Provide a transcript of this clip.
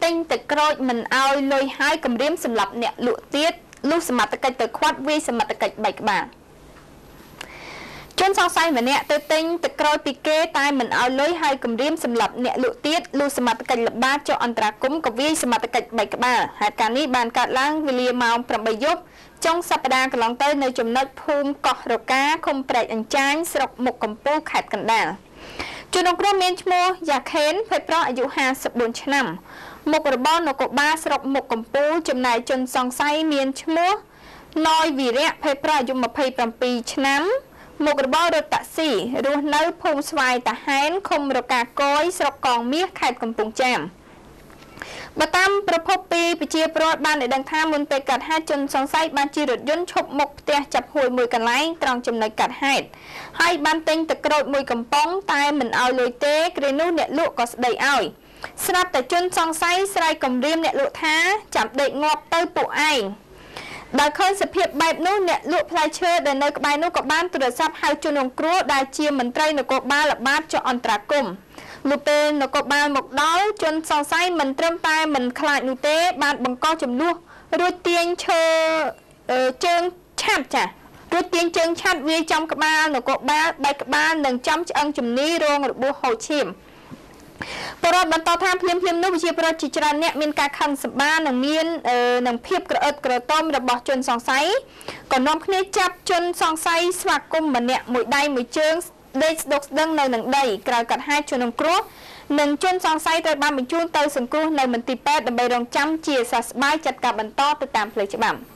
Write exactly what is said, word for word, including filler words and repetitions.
ទិញទឹកក្រូចមិនឲ្យលុយហើយគម្រាមសម្រាប់អ្នកលក់ទៀតលុះសមត្ថកិច្ចទៅខ្វាត់វាយសមត្ថកិច្ចបីក្បាលជនសង្ស័យម្នាក់ទៅទិញទឹកក្រូចពីគេតែមិនឲ្យលុយហើយគម្រាមសម្រាប់អ្នកលក់ទៀតលុះសមត្ថកិច្ចល្បាតចុះអន្តរាគមន៍ក៏វាយសមត្ថកិច្ចបីក្បាលហេតុការណ៍នេះបានកើតឡើងវេលាម៉ោងប្រាំបីយប់ចុងសប្តាហ៍កន្លងទៅនៅចំណុចភូមិកោះរកាឃុំព្រែកអញ្ចាញស្រុកមុខកំពូលខេត្តកណ្ដាលជនរងគ្រោះមានឈ្មោះយ៉ាខេនភេទប្រុសអាយុហាសិបបួនឆ្នាំមុខរបរនគរបាលស្រុកមុខកំពូលចំណែកជនសង្ស័យមានឈ្មោះណយវីរៈភេទប្រុសអាយុម្ភៃប្រាំពីរឆ្នាំមុខរបររថតាក់ស៊ីរស់នៅភូមិស្វាយតាហែនឃុំរកាកយស្រុកកងមាសខេត្តកំពង់ចាមបើតាមប្រភពពីប្រជាពលរដ្ឋបានដឹងថាមុនពេលកាត់ហេតុជនសង្ស័យបានជិះរថយន្តឈប់មុខផ្ទះចាប់ហួយមួយកន្លែងត្រង់ចំណុចកាត់ហេតុហើយបានទិញទឹកក្រូចមួយកំប៉ុងតែមិនឲ្យលុយទេគ្រានោះអ្នកលក់ក៏ស្ដីឲ្យស្រាប់តែជនសង្ស័យស្រែកគំរាមអ្នកលក់ថាចាំដេកងាប់ទៅពួកឯងដោយឃើញសភាពបែបនោះអ្នកលក់ផ្លែឈើដែលនៅក្បែរនោះក៏បានទូរស័ព្ទហៅជនរងគ្រោះដែលជាមន្ត្រីនគរបាលល្បាតចុះអន្តរាគមន៍លុះពេលនគរបាលមកដល់ជនសង្ស័យមិនត្រឹមតែមិនខ្លាចនោះទេបានបង្កចំនួនរួចទាញឈើជើងឆាត់ចារួចទាញជើងឆាត់វាយចំក្បាលនគរបាលបែកក្បាលនិងចំឆ្អឹងជំនីរងរបួសហូរឈាមបរិបទបន្តថាភ្លាមភ្លាមនោះវិជាប្រតិជាច្រើនអ្នកមានការខឹងសម្បានិងមាននឹងភាពក្រអឹតក្រទមរបស់ជនសង្ស័យក៏នាំគ្នាចាប់ជនសង្ស័យស្វាគមន៍ម្នាក់មួយដៃមួយជើងដេកស្ដុកស្ដឹងនៅនឹងដីក្រោយកាត់ហេតុជនរងគ្រោះនិងជនសង្ស័យត្រូវបានបញ្ជូនទៅសង្គ្រោះនៅមន្ទីរពេទ្យដើម្បីរងចាំជាសះស្បើយចាត់ការបន្តទៅតាមផ្លូវច្បាប់